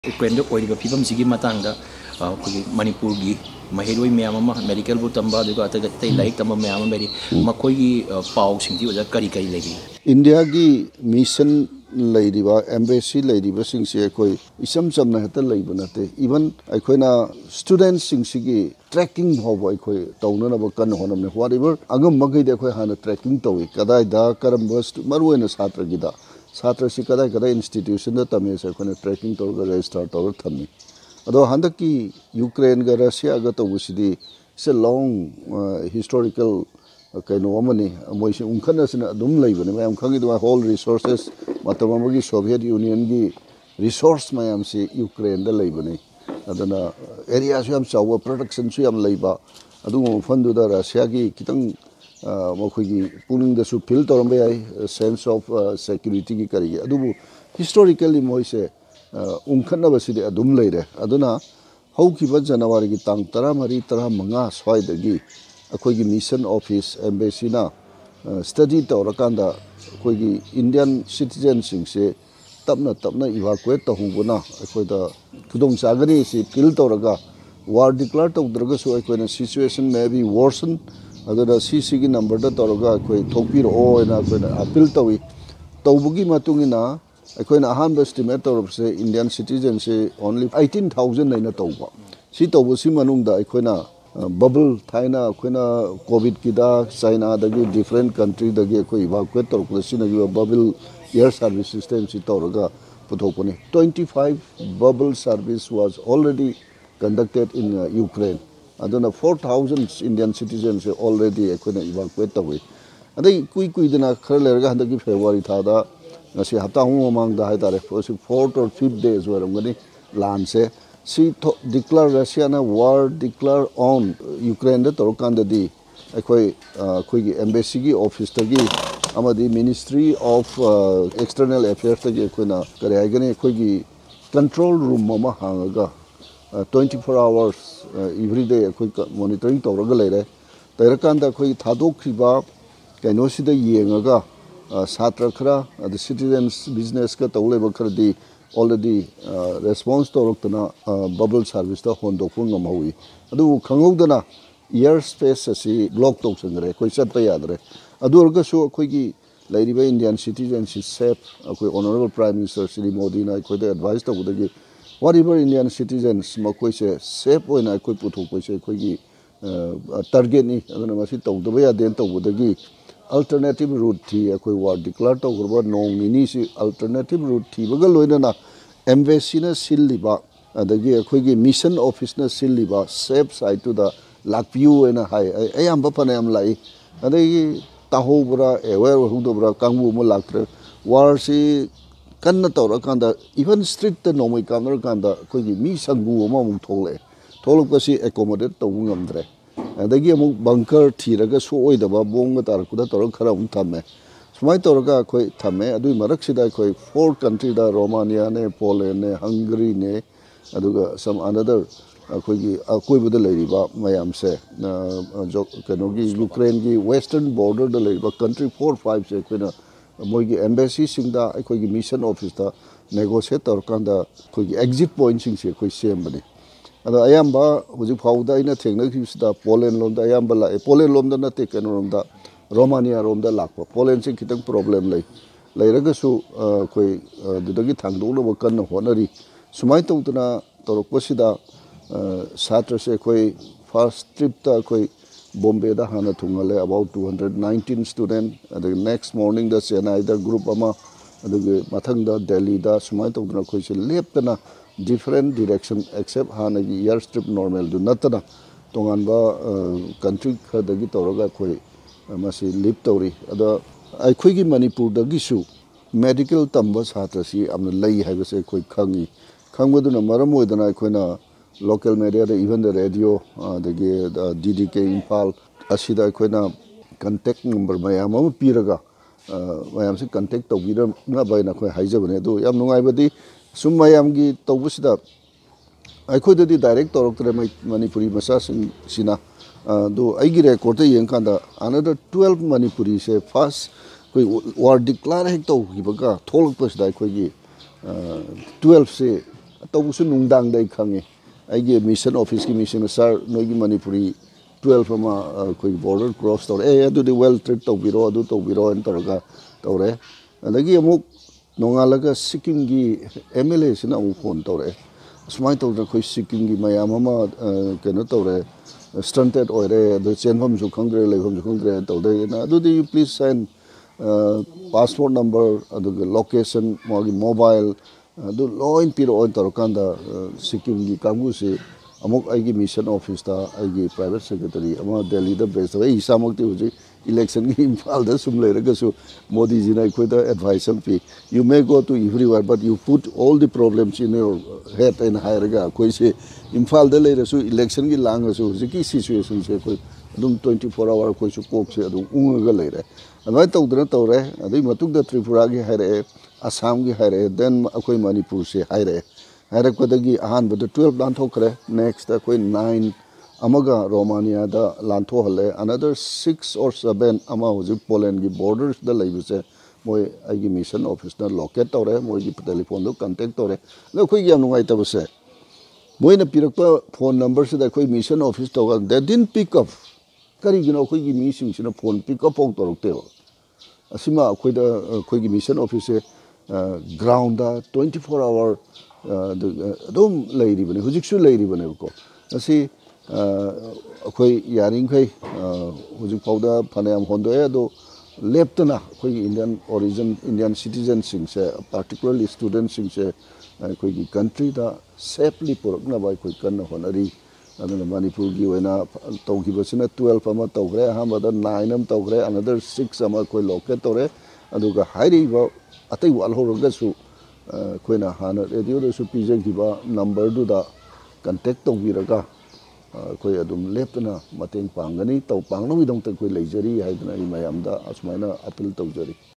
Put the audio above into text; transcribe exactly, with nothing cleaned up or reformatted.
Ukraine oiriba phibam sigi matangda Manipur gi mahiroi miyam ama medical bu tamba duga ataga tai laik tamba miyam meri makoi gi pau singti oja kari kari legi India gi mission ladiba embassy ladiba singse koi isam samna hata laiba nate even aikoina students singsigi tracking hobo koi tawna na kan honam ne whatever agam magai de koi hana tracking tawi kadai da karam bus maruena satra gida satra si kadai kadai institution da tame se koi tracking tor ga register tor thamni ado handaki Ukraine ga Russia ga tawsidi it's a long uh, historical kaino amani moise unkhana sina adum laibane mayam khangi do whole resources matamagi Soviet Union gi resource mayam si Ukraine da laibane adana area su am chawa production su am laiba adu fandu da Russia gi kitang mokhoi gi puning da su feel torambe ai sense of uh, security gi kari adu historically moise unkhana basidi adum laire aduna haukiba January gi tang thirty-three thirty-five swai dagi akoigi mission office embassy na study tawrakanda akoigi Indian citizens singse tapna tapna evacuate tahubuna akoida kudong sagani si kill tawraga war declare tawdraga so akoina situation may be worsen adada cc gi number da tawraga akoi thokpir o ena akoina appeal tawi tawbugi matungina akoina ahan estimate tawrse Indian citizens only eighteen thousand naina tawba si tawbusi manungda akoina bubble thaina akoina covid kida China dagi different country dagi akoi evacuate torkla sina gi bubble air service system si tawraga puthopone twenty-five bubble service was already conducted in uh, Ukraine aduna four thousand Indian citizens already akoina evacuate tawi adai kui kui dina khar lerga handaki February thada ngasi hapta hu mang da haidare fourth or fifth days waramgani lance si declare Russia na war declare on Ukraine da torkanda di akoi akoi gi embassy gi office tagi amadi ministry of uh, external affairs tagi akoina kare agani akoi gi control room ma hangaga uh, twenty-four hours uh, every day akoi monitoring tawraga leire tairakanda akoi thadokriba kaino sida yengaga satra khara the citizens business ka tawleba khardi already uh, response toroktana uh, bubble service ta hondokun ngamawi adu khangogdana air space asi block tok sangre koi chat pa yadre adu orga so koi gi lairiba Indian citizens is safe koi honorable prime minister Shri Modi na koi da advice ta budagi whatever Indian citizens ma koi se safe oina koi puthok koi se koi gi target ni aduna masi tawdaba ya den tawdagi alternative route thi akoi war declare to gorba nong ni si alternative route thi baga loina na embassy na silliba adagi akoi gi mission office na silliba safe side to the lakview ena hai ayam ba panam lai adagi tahobra aware hudobra kangbu mo laktre war si kanna tawra kanda even strict the nomoi kamar kanda akoi gi mi sangu ma mu thole tholok pasi accommodate to ngamdre adagi amuk bunker thiraga so oidaba bonga tar kuda tor khara um thame sumai torga khoi thame adui marak sida khoi four country da Romania ne Poland ne Hungary ne aduga some another khoi gi koi buda leiriba mayam se jo kanogi Ukraine gi western border da leiriba country four five se koina moi gi embassy singda khoi gi mission office da negotiate tor kanda khoi gi exit point sing se khoi sem bani ado ayamba huji phauda ina thengna kisida Poland lomda ayamba la Poland lomda na te kan lomda Romania lomda lakpa Poland se kitang problem lai lairaga su koi dudagi thangdo lo kan honari sumai tawtuna torokosida satra se koi first trip ta koi Bombay da hana thungale about two hundred nineteen student the next morning the Chennai da group ama the mathang da Delhi da sumai tawtuna koi se leptana different direction except hanagi airstrip normal do natana tonganba country khadagi tawraga khoi masi lip tawri ada aikhoi gi Manipur dagi su medical tamba satra si amna lei haibase khoi khangi khangwaduna maram oidana khoina local media da even the radio dagi D D K Imphal asida khoina contact number mayam am piraga mayam se contact tawira na baina khoi haijabane do yam nungai badi Sumayam gi tawbusida aikoi dadi direct toroktre Manipuri masa sina do aigi record te yenkanda another twelve Manipuri se first koi war declare hek to gibaga tholok pasida aikoi gi twelve se तौबुसु नुंगदांग दai khange aige mission office ki mission sir noigi manipuri twelve ama koi border cross tore eh adu di well treat to biro adu to biro en torga tore adagi amuk nongalaga sikkim gi mla sina amuk phone tore smai tore koi sikkim gi mayam ama keno tore stunted oire the chenhom ju khangre lekhom ju khangre tore na adu di please send passport number adu location magi mobile adu loin piro on torkanda sikkim gi kamu se amok aigi mission office ta aigi private secretary ama delhi da base wa isamok ti uji election gi Imphal da sum le raga su modi ji na khoi da advice pi you may go to everywhere but you put all the problems in your head and hire ga khoi se Imphal da le su election gi lang su ji ki situation se khoi adum twenty-four hour khoi su kok se adum ung ga le re adai tau dra tau re adai matuk da Tripura gi hire Assam gi hire then akhoi Manipur se hire hire ko da gi ahan ba twelve lan thokre next akhoi nine amaga Romania da lan tho hale another six or seven ama hoji Poland gi borders da laibu se moi agi mission office na locate tore moi gi telephone do contact tore na khoi gi nungai ta base moi na pirak pa phone number se da khoi mission office to they didn't pick up kari gi no khoi gi mi sing sina phone pick up ong torok te asima khoi da khoi gi mission office se ground da twenty-four hour adum lady bane hujik su lady bane ko asi akhoi yaring khai hujik pauda phanayam hondo e do leptana khoi Indian origin Indian citizens sing se particularly students sing se khoi gi country da safely porokna bai khoi kan honari adana Manipur gi wena tawgi basina twelve ama tawgre hama da nine am tawgre another six ama khoi locate tore aduga hairi ba atai wal horoga su khoina hana radio da su pije giba number du da contact tawbiraga khoi adum leptana mateng pangani taw pangno widong ta khoi leijari haidna i mayam da asmaina appeal tawjari